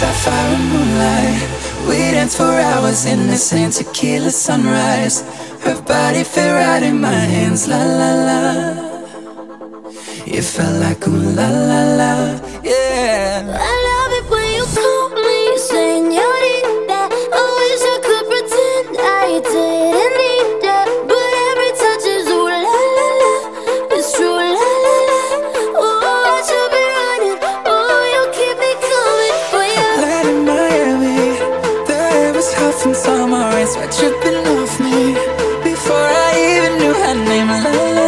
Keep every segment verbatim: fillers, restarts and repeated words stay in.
Sapphire and moonlight, we danced for hours in the same tequila sunrise. Her body fit right in my hands, la la la. It felt like ooh la la la, yeah. I love it when you call me señorita. I wish I could pretend I didn't need that, but every touch is ooh la la la. It's true la la la. Oh, I should be running. Oh, you keep me coming for you. Land in Miami, the air was hot from summer rain, sweat dripping off me before I even knew her name, la la la.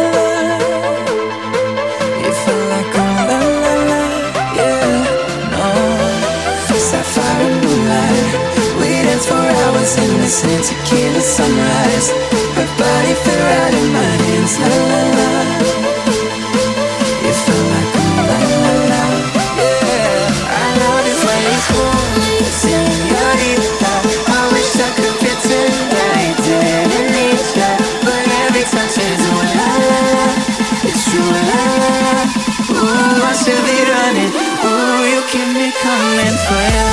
It felt like ooh la la la, yeah, no. Sapphire and moonlight, we danced for hours in the same tequila sunrise. Her body fit right in my hands, la la la. It felt like ooh la la la, yeah. I love it when you call me señorita. I wish I could pretend I didn't need ya, but every touch is ooh la la la. It's true la la la. Ooh, I should be running. Ooh, you keep me coming for ya.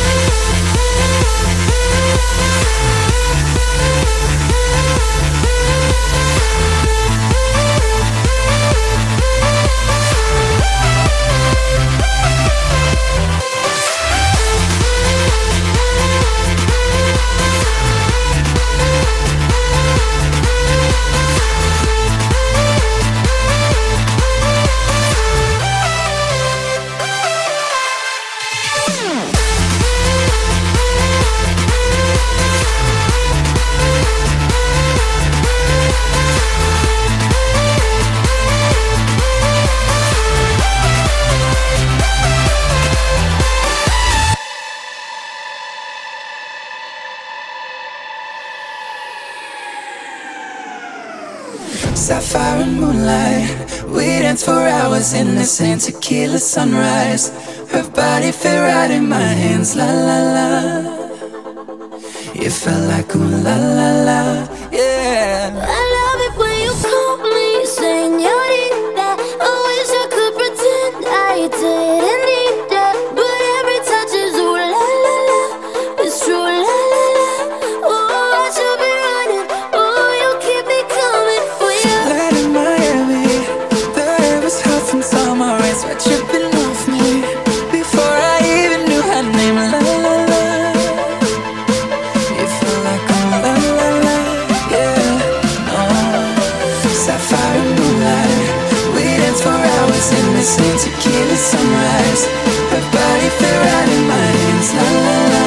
Sapphire and moonlight, we danced for hours in the same tequila sunrise. Her body fit right in my hands, la la la. It felt like ooh la la la, yeah. I love it when you call me señorita. I wish I could pretend I didn't need that, but every touch is ooh la la la. It's true la la la. Oh, I should be running. Oh, you keep me coming for you. Land in Miami, the air was hot from summer rain, sweat dripping off me before I even knew her name, la la la. It felt like ooh la la la, yeah, no. Sapphire and moonlight, we danced for hours in the same tequila sunrise. Her body fit right in my hands, la la la.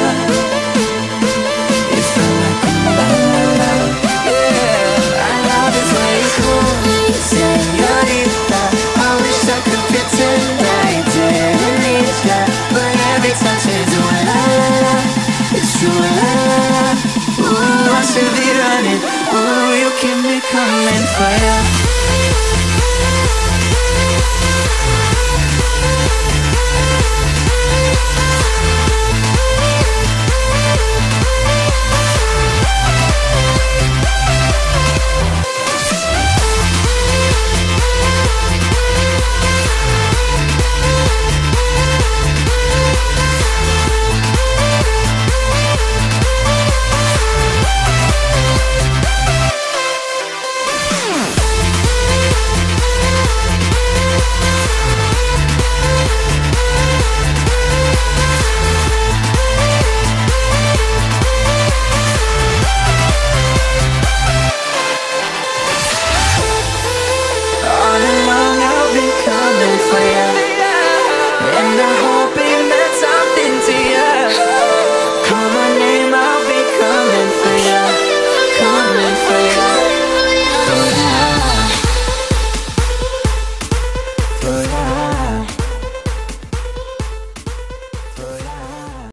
It felt like ooh la la la, yeah. I love it when you call me señorita. I wish I could pretend I didn't need ya, but every touch is ooh la la la. It's true la la la. Ooh, I should be running. Ooh, you keep me coming for ya. All along I've been coming for ya, and I hope